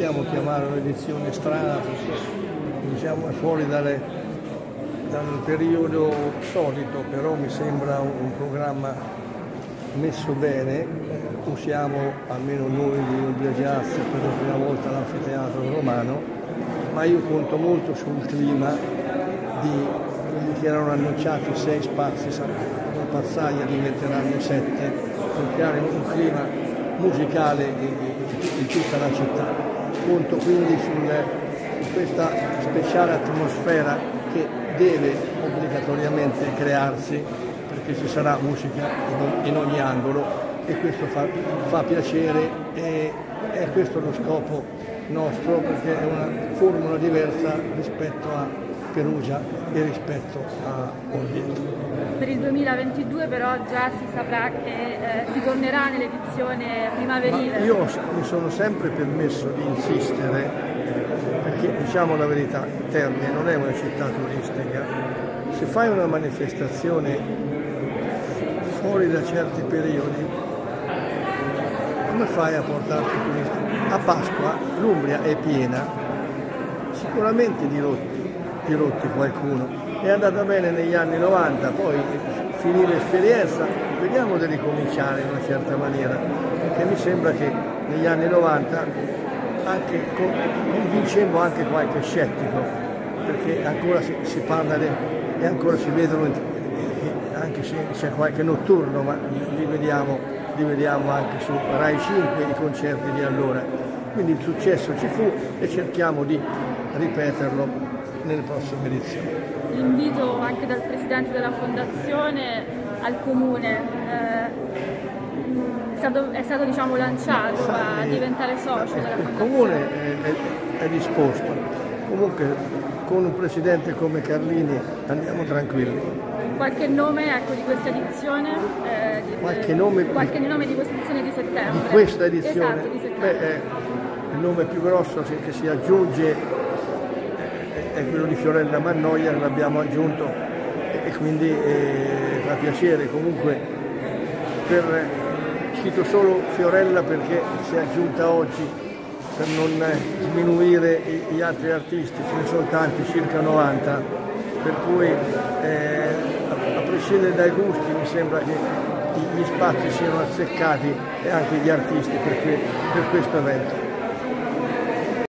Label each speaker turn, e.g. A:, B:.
A: possiamo chiamare un'edizione strana perché diciamo è fuori dal periodo solito, però mi sembra un programma messo bene. Usiamo, almeno noi di Olbia Jazz, per la prima volta l'anfiteatro romano, ma io conto molto sul clima di quelli che erano annunciati 6 spazi, con Pazzaia diventeranno 7, per creare un clima musicale in tutta la città. Conto quindi su questa speciale atmosfera che deve obbligatoriamente crearsi, perché ci sarà musica in ogni angolo e questo fa piacere e è questo lo scopo nostro, perché è una formula diversa rispetto a Perugia e rispetto a Orvieto.
B: Per il 2022 però già si saprà che si tornerà nell'edizione primaverile.
A: Ma io mi sono sempre permesso di insistere, perché diciamo la verità, Terni non è una città turistica. Se fai una manifestazione fuori da certi periodi, come fai a portarci turisti? A Pasqua l'Umbria è piena, sicuramente dirotti qualcuno. È andata bene negli anni 90, poi finì l'esperienza, vediamo di ricominciare in una certa maniera, perché mi sembra che negli anni 90 convincemmo anche qualche scettico, perché ancora si parla e ancora si vedono, anche se c'è qualche notturno, ma li vediamo anche su Rai 5 i concerti di allora. Quindi il successo ci fu e cerchiamo di ripeterlo nelle prossime edizioni.
B: L'invito anche dal Presidente della Fondazione al Comune è stato diciamo, lanciato a diventare socio della Fondazione.
A: Il Comune è disposto, comunque con un Presidente come Carlini andiamo tranquilli.
B: Qualche nome ecco, di questa edizione?
A: Qualche nome
B: di questa edizione di settembre?
A: Di questa edizione?
B: Esatto, di settembre.
A: Il nome più grosso che si aggiunge è quello di Fiorella Mannoia, che l'abbiamo aggiunto e quindi fa piacere. Comunque cito solo Fiorella perché si è aggiunta oggi per non sminuire gli altri artisti, ce ne sono tanti, circa 90, per cui a prescindere dai gusti mi sembra che gli spazi siano azzeccati e anche gli artisti per questo evento.